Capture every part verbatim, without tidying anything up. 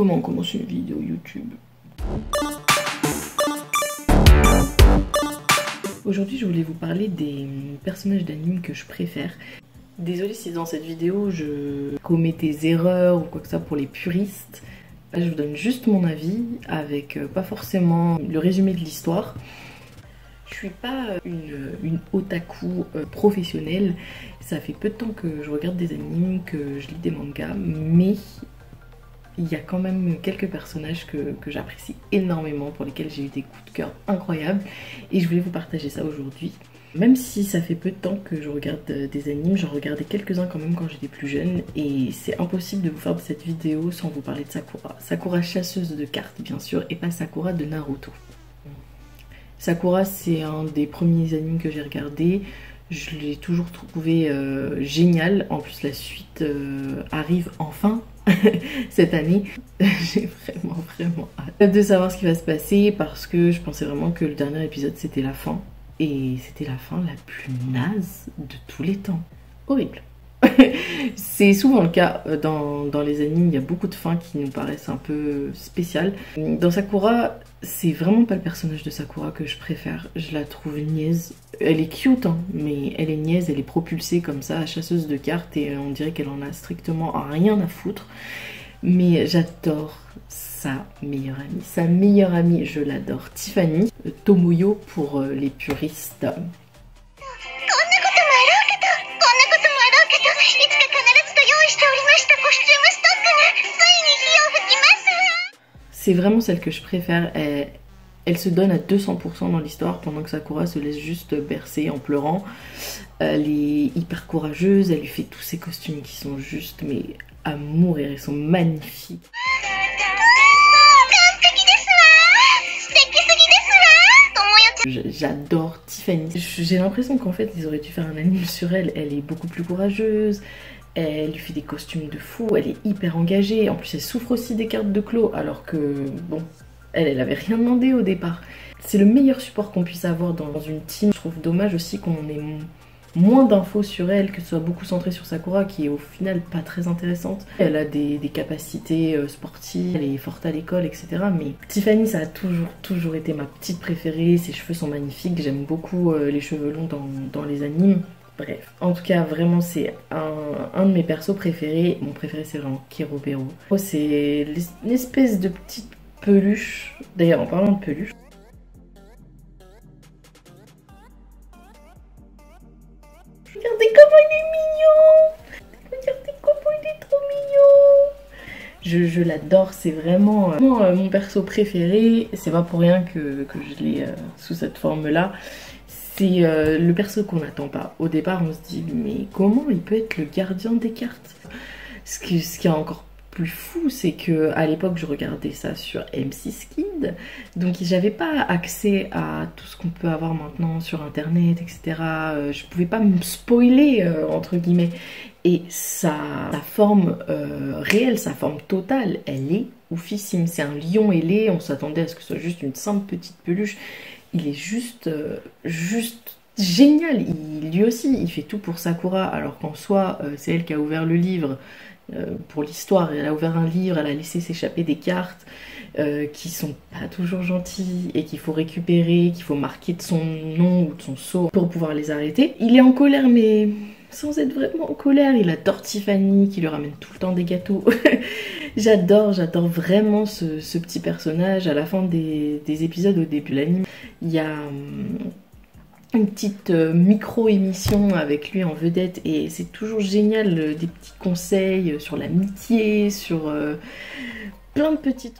comment on commence une vidéo YouTube. Aujourd'hui, je voulais vous parler des personnages d'anime que je préfère. Désolée si dans cette vidéo je commets des erreurs ou quoi que ça pour les puristes. Là, je vous donne juste mon avis avec euh, pas forcément le résumé de l'histoire. Je suis pas une, une otaku euh, professionnelle. Ça fait peu de temps que je regarde des animes, que je lis des mangas, mais il y a quand même quelques personnages que, que j'apprécie énormément, pour lesquels j'ai eu des coups de cœur incroyables. Et je voulais vous partager ça aujourd'hui. Même si ça fait peu de temps que je regarde des animes, j'en regardais quelques-uns quand même quand j'étais plus jeune. Et c'est impossible de vous faire cette vidéo sans vous parler de Sakura. Sakura chasseuse de cartes bien sûr, et pas Sakura de Naruto. Sakura, c'est un des premiers animes que j'ai regardé. Je l'ai toujours trouvé euh, génial. En plus, la suite euh, arrive enfin cette année. J'ai vraiment, vraiment hâte de savoir ce qui va se passer parce que je pensais vraiment que le dernier épisode, c'était la fin. Et c'était la fin la plus naze de tous les temps. Horrible. C'est souvent le cas dans, dans les animes, il y a beaucoup de fins qui nous paraissent un peu spéciales. Dans Sakura, c'est vraiment pas le personnage de Sakura que je préfère, je la trouve niaise. Elle est cute, hein, mais elle est niaise, elle est propulsée comme ça, chasseuse de cartes, et on dirait qu'elle en a strictement rien à foutre. Mais j'adore sa meilleure amie. Sa meilleure amie, je l'adore, Tiffany, Tomoyo pour les puristes. C'est vraiment celle que je préfère. Elle, elle se donne à deux cents pour cent dans l'histoire pendant que Sakura se laisse juste bercer en pleurant. Elle est hyper courageuse, elle lui fait tous ses costumes qui sont juste mais à mourir, ils sont magnifiques. J'adore Tiffany. J'ai l'impression qu'en fait ils auraient dû faire un anime sur elle. Elle est beaucoup plus courageuse. Elle lui fait des costumes de fou, elle est hyper engagée. En plus, elle souffre aussi des cartes de Clos, alors que, bon, elle, elle avait rien demandé au départ. C'est le meilleur support qu'on puisse avoir dans une team. Je trouve dommage aussi qu'on ait moins d'infos sur elle, que ce soit beaucoup centré sur Sakura, qui est au final pas très intéressante. Elle a des, des capacités sportives, elle est forte à l'école, et cetera. Mais Tiffany, ça a toujours, toujours été ma petite préférée. Ses cheveux sont magnifiques, j'aime beaucoup les cheveux longs dans, dans les animes. Bref, en tout cas, vraiment, c'est un, un de mes persos préférés. Mon préféré, c'est vraiment Kerobero. C'est une espèce de petite peluche. D'ailleurs, en parlant de peluche, regardez comment il est mignon! Regardez comment il est trop mignon! Je, je l'adore, c'est vraiment, euh, vraiment euh, mon perso préféré. C'est pas pour rien que, que je l'ai euh, sous cette forme-là. C'est euh, le perso qu'on n'attend pas. Au départ, on se dit, mais comment il peut être le gardien des cartes? Ce qui, ce qui est encore plus fou, c'est que à l'époque, je regardais ça sur M six Kids. Donc, j'avais pas accès à tout ce qu'on peut avoir maintenant sur Internet, et cetera. Euh, je pouvais pas me spoiler, euh, entre guillemets. Et sa, sa forme euh, réelle, sa forme totale, elle est oufissime. C'est un lion ailé. On s'attendait à ce que ce soit juste une simple petite peluche. Il est juste, euh, juste génial. Il, lui aussi, il fait tout pour Sakura, alors qu'en soi, euh, c'est elle qui a ouvert le livre euh, pour l'histoire. Elle a ouvert un livre, elle a laissé s'échapper des cartes euh, qui sont pas toujours gentilles et qu'il faut récupérer, qu'il faut marquer de son nom ou de son sceau pour pouvoir les arrêter. Il est en colère, mais sans être vraiment en colère. Il adore Tiffany, qui lui ramène tout le temps des gâteaux. J'adore, j'adore vraiment ce, ce petit personnage. À la fin des, des épisodes, au début de l'anime, il y a hum, une petite euh, micro-émission avec lui en vedette et c'est toujours génial, euh, des petits conseils sur l'amitié, sur euh, plein de petites...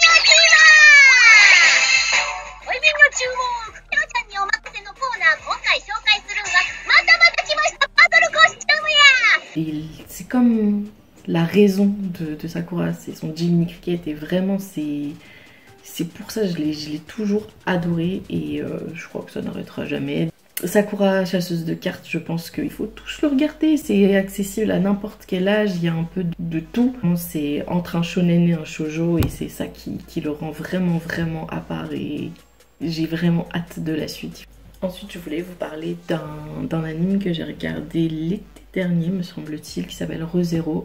C'est comme la raison de, de Sakura, c'est son Jiminy Cricket et vraiment c'est... C'est pour ça que je l'ai toujours adoré et euh, je crois que ça n'arrêtera jamais. Sakura, chasseuse de cartes, je pense qu'il faut tous le regarder. C'est accessible à n'importe quel âge, il y a un peu de tout. C'est entre un shonen et un shoujo et c'est ça qui, qui le rend vraiment vraiment à part et j'ai vraiment hâte de la suite. Ensuite, je voulais vous parler d'un anime que j'ai regardé l'été dernier, me semble-t-il, qui s'appelle ReZero.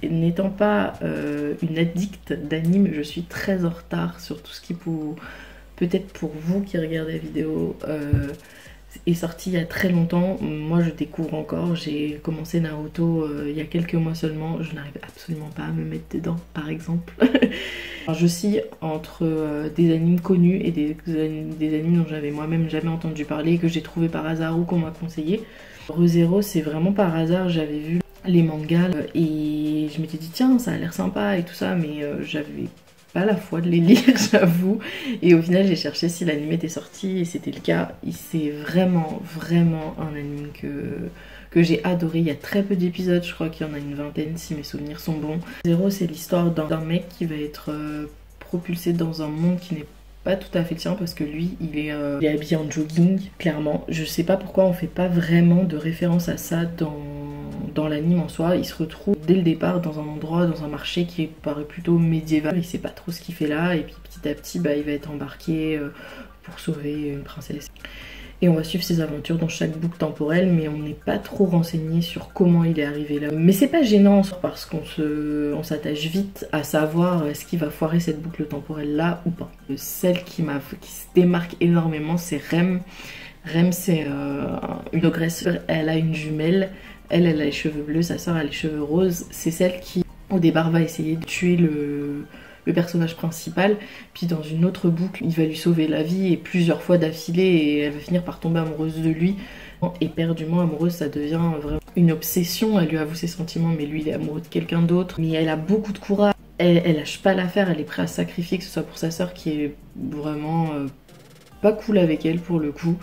n'étant pas euh, une addicte d'anime, je suis très en retard sur tout ce qui peut, peut-être pour vous qui regardez la vidéo, euh, est sorti il y a très longtemps. Moi je découvre encore, j'ai commencé Naruto euh, il y a quelques mois seulement, je n'arrive absolument pas à me mettre dedans par exemple. Alors, je suis entre euh, des animes connus et des, des animes dont j'avais moi-même jamais entendu parler, que j'ai trouvé par hasard ou qu'on m'a conseillé. ReZero, c'est vraiment par hasard, j'avais vu les mangas euh, et je m'étais dit tiens ça a l'air sympa et tout ça, mais euh, j'avais pas la foi de les lire j'avoue, et au final j'ai cherché si l'anime était sorti et c'était le cas. C'est vraiment vraiment un anime que, que j'ai adoré. Il y a très peu d'épisodes, je crois qu'il y en a une vingtaine si mes souvenirs sont bons. ReZero, c'est l'histoire d'un mec qui va être euh, propulsé dans un monde qui n'est pas tout à fait le sien, parce que lui il est, euh, il est habillé en jogging clairement. Je sais pas pourquoi on fait pas vraiment de référence à ça dans dans l'anime en soi. Il se retrouve dès le départ dans un endroit, dans un marché qui paraît plutôt médiéval. Il sait pas trop ce qu'il fait là, et puis petit à petit bah, il va être embarqué euh, pour sauver une princesse. Et on va suivre ses aventures dans chaque boucle temporelle, mais on n'est pas trop renseigné sur comment il est arrivé là. Mais c'est pas gênant parce qu'on se, on s'attache vite à savoir est-ce qu'il va foirer cette boucle temporelle là ou pas. Celle qui, m'a, qui se démarque énormément, c'est Rem. Rem, c'est euh, une ogresse, elle a une jumelle. Elle, elle a les cheveux bleus, sa soeur a les cheveux roses. C'est celle qui, au départ, va essayer de tuer le, le personnage principal. Puis dans une autre boucle, il va lui sauver la vie et plusieurs fois d'affilée, et elle va finir par tomber amoureuse de lui. Éperdument amoureuse, ça devient vraiment une obsession. Elle lui avoue ses sentiments, mais lui, il est amoureux de quelqu'un d'autre. Mais elle a beaucoup de courage. Elle, elle lâche pas l'affaire, elle est prête à sacrifier, que ce soit pour sa soeur qui est vraiment euh, pas cool avec elle pour le coup.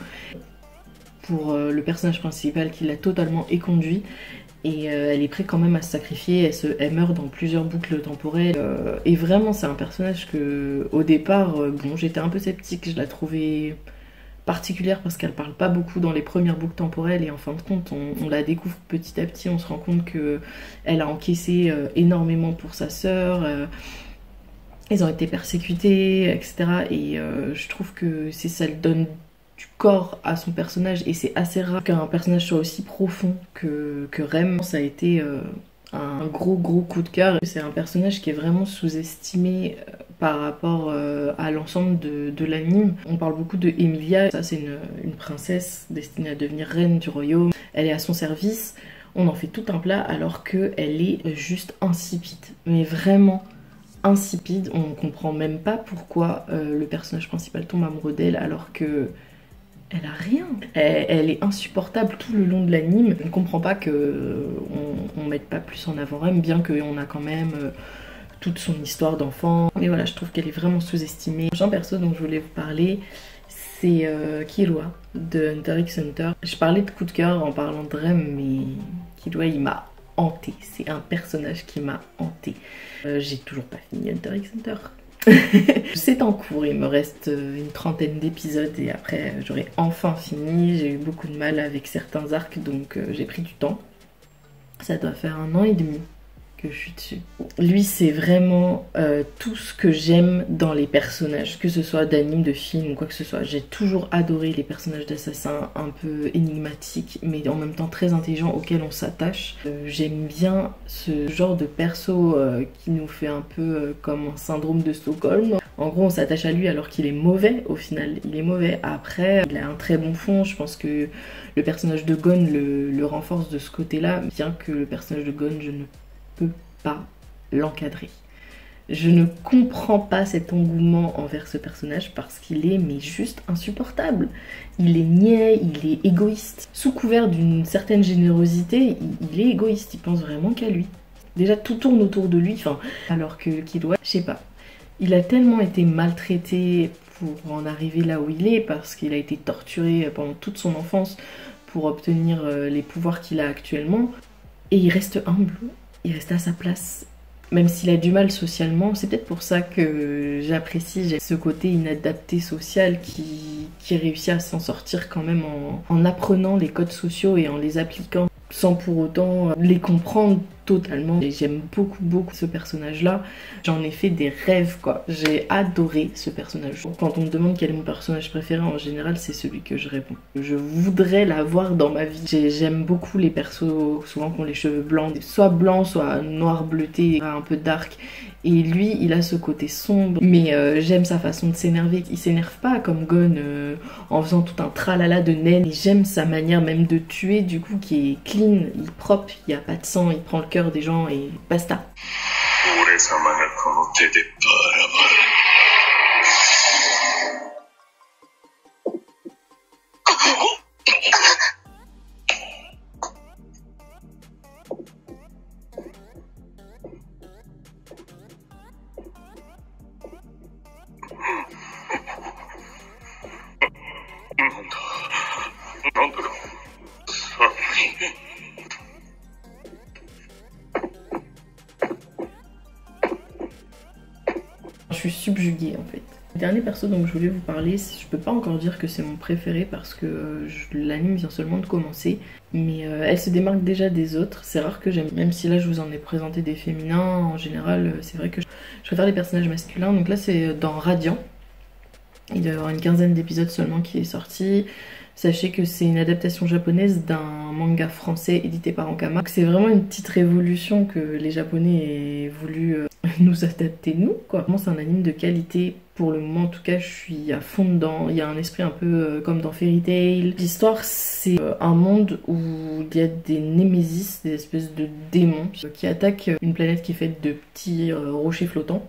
Pour euh, le personnage principal qui l'a totalement éconduit, et euh, elle est prête quand même à se sacrifier. Elle, se, elle meurt dans plusieurs boucles temporelles euh, et vraiment c'est un personnage que au départ euh, bon j'étais un peu sceptique, je la trouvais particulière parce qu'elle parle pas beaucoup dans les premières boucles temporelles, et en fin de compte on, on la découvre petit à petit, on se rend compte que elle a encaissé euh, énormément pour sa sœur, euh, ils ont été persécutés etc, et euh, je trouve que c'est ça le donne du corps à son personnage, et c'est assez rare qu'un personnage soit aussi profond que, que Rem. Ça a été euh, un gros gros coup de cœur. C'est un personnage qui est vraiment sous-estimé euh, par rapport euh, à l'ensemble de, de l'anime. On parle beaucoup de Emilia, ça c'est une, une princesse destinée à devenir reine du royaume. Elle est à son service, on en fait tout un plat alors qu'elle est juste insipide, mais vraiment insipide. On comprend même pas pourquoi euh, le personnage principal tombe amoureux d'elle alors que elle a rien. Elle, elle est insupportable tout le long de l'anime. Je ne comprends pas qu'on on mette pas plus en avant Rem, bien qu'on a quand même euh, toute son histoire d'enfant. Mais voilà, je trouve qu'elle est vraiment sous-estimée. Le prochain perso dont je voulais vous parler, c'est euh, Killua de Hunter x Hunter. Je parlais de coup de cœur en parlant de Rem, mais Killua il m'a hanté. C'est un personnage qui m'a hanté. Euh, J'ai toujours pas fini Hunter x Hunter. C'est en cours, il me reste une trentaine d'épisodes et après j'aurai enfin fini. J'ai eu beaucoup de mal avec certains arcs, donc euh, j'ai pris du temps. Ça doit faire un an et demi que je suis dessus. Lui c'est vraiment euh, tout ce que j'aime dans les personnages, que ce soit d'anime, de film ou quoi que ce soit. J'ai toujours adoré les personnages d'assassins un peu énigmatiques mais en même temps très intelligents auxquels on s'attache. Euh, j'aime bien ce genre de perso euh, qui nous fait un peu euh, comme un syndrome de Stockholm. En gros on s'attache à lui alors qu'il est mauvais, au final il est mauvais. Après il a un très bon fond, je pense que le personnage de Gon le, le renforce de ce côté là, bien que le personnage de Gon je ne peux pas l'encadrer. Je ne comprends pas cet engouement envers ce personnage parce qu'il est mais juste insupportable. Il est niais, il est égoïste. Sous couvert d'une certaine générosité, il, il est égoïste, il pense vraiment qu'à lui. Déjà tout tourne autour de lui, enfin, alors que Killua, je sais pas. Il a tellement été maltraité pour en arriver là où il est, parce qu'il a été torturé pendant toute son enfance pour obtenir les pouvoirs qu'il a actuellement. Et il reste humble. Il reste à sa place, même s'il a du mal socialement. C'est peut-être pour ça que j'apprécie ce côté inadapté social qui, qui réussit à s'en sortir quand même en, en apprenant les codes sociaux et en les appliquant. sans pour autant les comprendre totalement. Et j'aime beaucoup beaucoup ce personnage là, j'en ai fait des rêves quoi, j'ai adoré ce personnage. Quand on me demande quel est mon personnage préféré, en général c'est celui que je réponds. Je voudrais l'avoir dans ma vie. J'aime beaucoup les persos souvent qui ont les cheveux blancs, soit blancs soit noir bleuté, un peu dark. Et lui, il a ce côté sombre, mais euh, j'aime sa façon de s'énerver. Il s'énerve pas comme Gon euh, en faisant tout un tralala de naine. Et j'aime sa manière même de tuer, du coup, qui est clean, il est propre, il n'y a pas de sang, il prend le cœur des gens et basta. Je suis subjuguée en fait. Le dernier perso dont je voulais vous parler, je peux pas encore dire que c'est mon préféré parce que l'anime vient seulement de commencer, mais euh, elle se démarque déjà des autres. C'est rare que j'aime, même si là je vous en ai présenté des féminins, en général c'est vrai que je, je préfère les personnages masculins. Donc là c'est dans Radiant, il doit y avoir une quinzaine d'épisodes seulement qui est sorti. Sachez que c'est une adaptation japonaise d'un manga français édité par Ankama. C'est vraiment une petite révolution que les japonais aient voulu euh, nous adapter nous quoi. Vraiment c'est un anime de qualité, pour le moment en tout cas je suis à fond dedans. Il y a un esprit un peu euh, comme dans Fairy Tail. L'histoire c'est euh, un monde où il y a des némésis, des espèces de démons euh, qui attaquent une planète qui est faite de petits euh, rochers flottants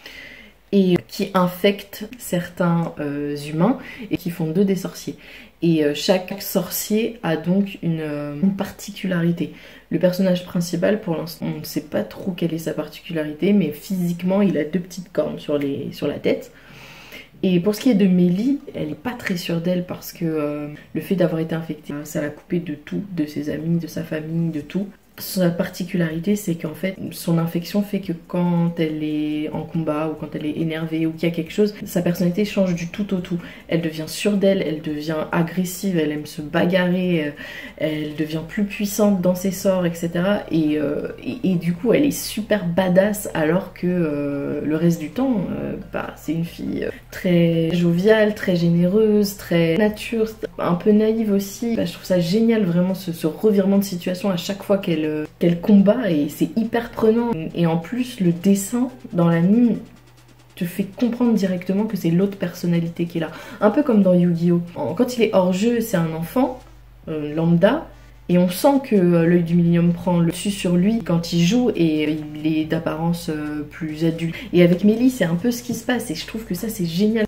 et qui infectent certains euh, humains et qui font d'eux des sorciers. Et euh, chaque sorcier a donc une, euh, une particularité. Le personnage principal, pour l'instant, on ne sait pas trop quelle est sa particularité, mais physiquement, il a deux petites cornes sur, les, sur la tête. Et pour ce qui est de Mélie, elle n'est pas très sûre d'elle parce que euh, le fait d'avoir été infectée, ça l'a coupée de tout, de ses amis, de sa famille, de tout. Sa particularité, c'est qu'en fait, son infection fait que quand elle est en combat ou quand elle est énervée ou qu'il y a quelque chose, sa personnalité change du tout au tout. Elle devient sûre d'elle, elle devient agressive, elle aime se bagarrer, elle devient plus puissante dans ses sorts, et cetera. Et, euh, et, et du coup, elle est super badass alors que euh, le reste du temps, euh, bah, c'est une fille très joviale, très généreuse, très nature, un peu naïve aussi. Bah, je trouve ça génial vraiment ce, ce revirement de situation à chaque fois qu'elle qu'elle combat et c'est hyper prenant. Et en plus le dessin dans l'anime te fait comprendre directement que c'est l'autre personnalité qui est là. Un peu comme dans Yu-Gi-Oh! Quand il est hors jeu, c'est un enfant euh, lambda et on sent que euh, l'œil du Millennium prend le dessus sur lui quand il joue et il est d'apparence euh, plus adulte. Et avec Mélie, c'est un peu ce qui se passe et je trouve que ça c'est génial.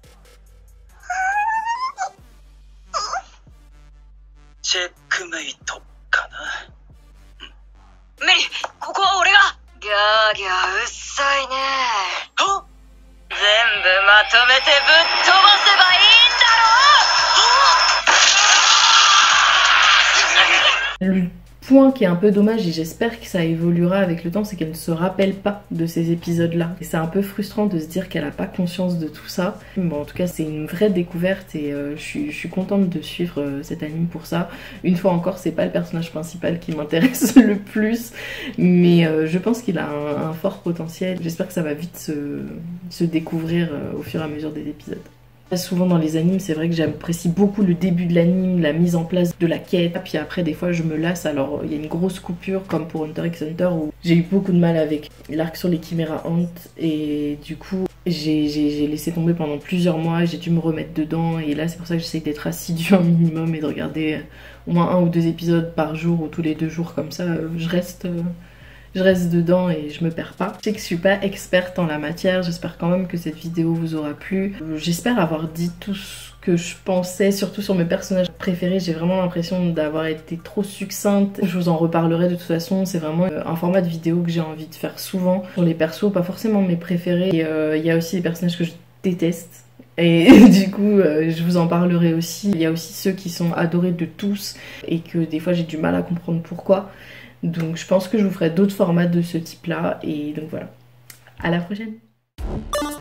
Le point qui est un peu dommage et j'espère que ça évoluera avec le temps, c'est qu'elle ne se rappelle pas de ces épisodes-là. Et c'est un peu frustrant de se dire qu'elle n'a pas conscience de tout ça. Bon, en tout cas, c'est une vraie découverte et euh, je, suis, je suis contente de suivre euh, cet anime pour ça. Une fois encore, c'est pas le personnage principal qui m'intéresse le plus, mais euh, je pense qu'il a un, un fort potentiel. J'espère que ça va vite se, se découvrir euh, au fur et à mesure des épisodes. Souvent dans les animes, c'est vrai que j'apprécie beaucoup le début de l'anime, la mise en place de la quête, puis après des fois je me lasse, alors il y a une grosse coupure comme pour Hunter x Hunter où j'ai eu beaucoup de mal avec l'arc sur les Chimera Ant et du coup j'ai laissé tomber pendant plusieurs mois, j'ai dû me remettre dedans et là c'est pour ça que j'essaie d'être assidue un minimum et de regarder au moins un ou deux épisodes par jour ou tous les deux jours comme ça, je reste... Je reste dedans et je me perds pas. Je sais que je suis pas experte en la matière, j'espère quand même que cette vidéo vous aura plu. J'espère avoir dit tout ce que je pensais, surtout sur mes personnages préférés. J'ai vraiment l'impression d'avoir été trop succincte. Je vous en reparlerai de toute façon, c'est vraiment un format de vidéo que j'ai envie de faire souvent. Sur les persos, pas forcément mes préférés. Et il euh, y a aussi des personnages que je déteste. Et du coup, euh, je vous en parlerai aussi. Il y a aussi ceux qui sont adorés de tous et que des fois j'ai du mal à comprendre pourquoi. Donc je pense que je vous ferai d'autres formats de ce type là et donc voilà, à la prochaine.